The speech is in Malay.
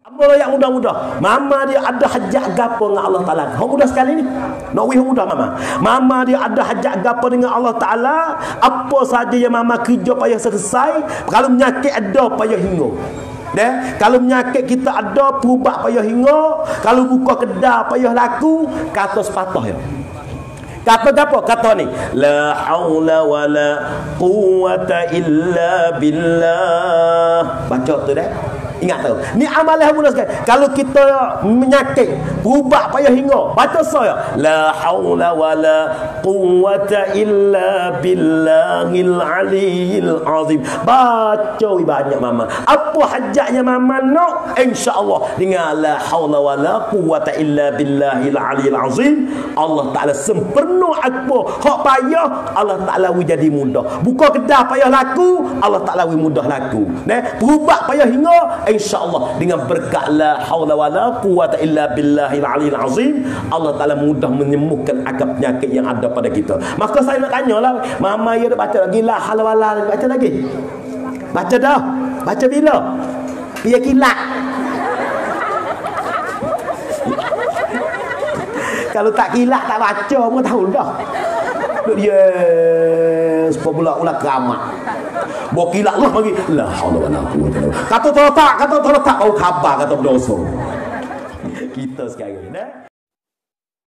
Apa yang mudah-mudah? Mama dia ada hajat gapo dengan Allah Taala. Hang mudah sekali ni. Nak wih mudah mama. Mama dia ada hajat gapo dengan Allah Taala, apa saja yang mama kerja payah selesai, kalau menyakit ada payah hingga. Kalau menyakit kita ada perubat payah hingga, kalau buka kedai payah laku, kata sepatah ya. Kata apa? Kata ni, la haula wala quwwata illa billah. Baca tu dah. Ingat tahu. Ni amalan mudah sekali. Kalau kita menyakit, berubah payah hingga, baca saya, la haula wala quwwata illa billahil aliyil azim. Baca banyak mama. Apa hajatnya mama nak? Insya-Allah dengan la haula wala quwwata illa billahil aliyil azim, Allah Taala sempurna apa hak payah, Allah Taala wi jadi mudah. Buka kedai payah laku, Allah Taala wi mudah laku. Berubah payah hingga, insya-Allah dengan berkat la haula wala quwwata illa billahil aliyil azim, Allah Taala mudah menyembuhkan akar penyakit yang ada pada kita. Maka saya nak tanyalah, mama ya dah baca lagi la haula wala, baca lagi. Baca dah. Baca bila? Biar kilat. Kalau tak kilat tak baca pun tahu dah. Yes, pula keramat. Bawa kilat lah lagi. La haula wala quwwata. Kata terletak, kata terletak. Oh khabar kata berdosa. Kita sekarang ni.